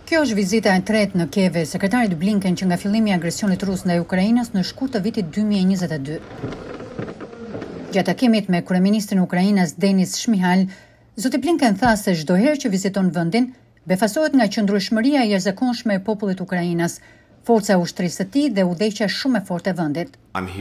Kjo është vizita e tretë në Kiev e sekretarit Blinken që nga fillimi i agresionit rus ndaj Ukrainës në shkurt të vitit 2022. Gjatë takimit me kryeministrin e Ukrainës Denis Shmyhal, zoti Blinken tha se çdo herë që viziton vendin, befasohet nga qëndrueshmëria e jashtëzakonshme e popullit të Ukrainës, forca e ushtrisë së tij dhe udhëheqja shumë e fortë e vendit.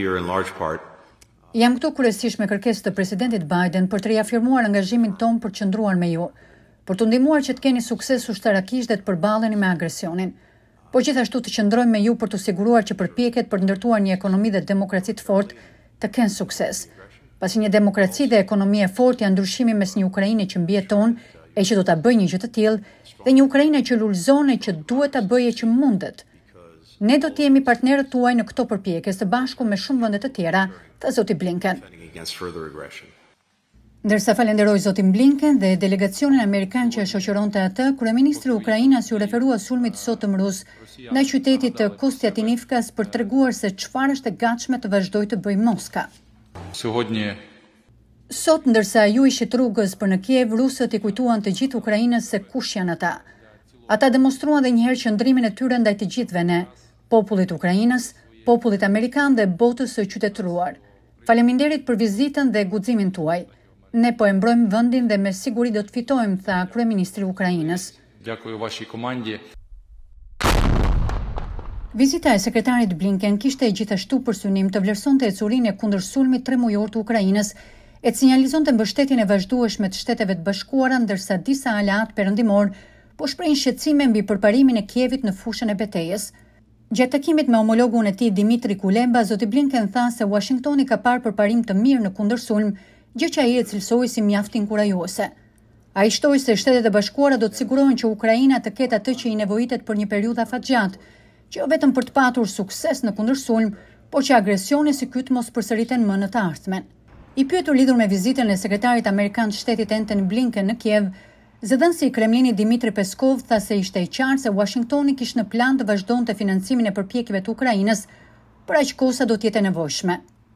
Jam këtu kryesisht me kërkesë të presidentit Biden për të riafirmuar angazhimin ton për të qëndruar me ju, për të ndihmuar që të keni sukses ushtarakisht dhe të përballeni me agresionin, por gjithashtu të qëndrojmë me ju për të siguruar që përpjekjet për të ndërtuar një ekonomi dhe demokraci të fortë të kenë sukses. Pasi një demokraci dhe ekonomi e fortë janë ndryshimi mes një Ukraine që mbijeton e që do ta bëjë një gjë të tillë dhe një Ukraine që ulëzon e që duhet ta bëjë që mundet. Ne do të jemi partnerët tuaj në këto përpjekje së bashku me shumë vende të tjera, tha zoti Blinken. Ndërsa falenderoi zotin Blinken dhe delegacionin amerikan që e shoqëronte atë, kryeministri i Ukrainës u referua sulmit sot të mërus ndaj qytetit të Kostiantinivkas për treguar se çfarë është e gatshme të vazhdojë të bëjë Moska. Sot, ndërsa ju ishit rrugës për në Kiev, rusët i kujtuan të gjithë Ukrainës se kush janë ata. Ata demonstruan edhe një herë qëndrimin e tyre ndaj të gjithëve ne, popullit Ukrainës, popullit amerikan dhe botës së qytetëruar. Faleminderit për vizitën dhe guximin tuaj. Ne po e mbrojmë vendin dhe me siguri do të fitojmë, tha kryeministri i Ukrainës. Vizita e sekretarit Blinken kishte gjithashtu për synim të vlerësonte ecurinë e kundër sulmit tremujor të Ukrainës, e të sinjalizonte mbështetjen e vazhdueshme të Shteteve të Bashkuara, ndërsa disa aleat perëndimor po shprehin shqetësime mbi përparimin e Kievit në fushën e betejës. Gjatë takimit me homologun e tij Dmitri Kuleba, zoti Blinken tha se Washingtoni ka parë përparim të mirë në kundërsulm, gjë që ai e cilësoi si mjaft inkurajuese. Ai shtoi se Shtetet e Bashkuara do të sigurohen që Ukraina të ketë atë që i nevojitet për një periudhë afatgjatë, që jo vetëm për të patur sukses në kundërsulm, por që agresione si ky të mos përsëriten më në të ardhmen. I pyetur lidhur me vizitën e sekretarit amerikan të shtetit Antony Blinken në Kiev, zëdhënësi i Kremlinit Dmitri Peskov tha se ishte i qartë se Washingtoni kishte në plan të vazhdonte financimin e përpjekjeve të Ukrainës për aq kohë sa do të jetë nevojshme.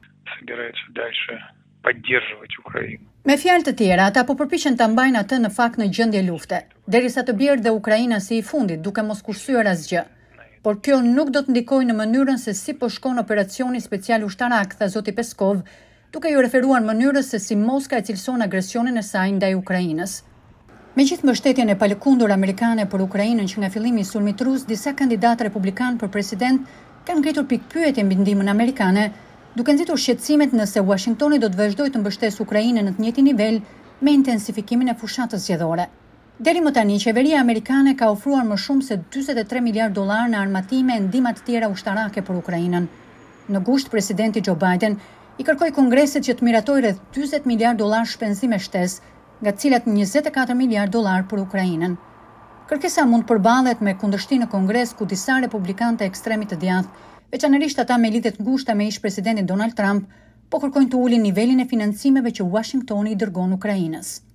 Me fjalë të tjera, ata po përpiqen ta mbajnë atë në fakt në gjendje lufte, derisa të bjerë dhe Ukraina si i fundit, duke mos kurthyer asgjë. Por kjo nuk do të ndikojë në mënyrën se si po shkon operacioni special ushtarak, tha zoti Peskov, duke ju referuar mënyrës se si Moska e cilëson agresionin e saj ndaj Ukrainës. Me gjithë mbështetjen e palëkundur amerikane për Ukrainën që nga fillimi i sulmit rus, disa kandidatë republikan për president kanë ngritur pikpyetje mbi ndihmën amerikane, duke nxitur shqetësimet nëse Washingtoni do të vazhdojë të mbështesë Ukrainën në të njëjtin nivel me intensifikimin e fushatës zgjedhore. Deri më tani, qeveria amerikane ka ofruar më shumë se $43 miliardë në armatime e ndihma të tjera ushtarake për Ukrainën. Në gusht, presidenti Joe Biden i kërkoi Kongresit që të miratojë rreth $40 miliardë shpenzime shtesë, nga të cilat $24 miliardë për Ukrainën. Kërkesa mund përballet me kundërshtim në Kongres ku disa republikanë të ekstremit të djathtë, veçanërisht ata me lidhje të ngushta me ish presidentin Donald Trump, po kërkojnë të ulin nivelin e financimeve që Washingtoni i dërgon Ukrainës.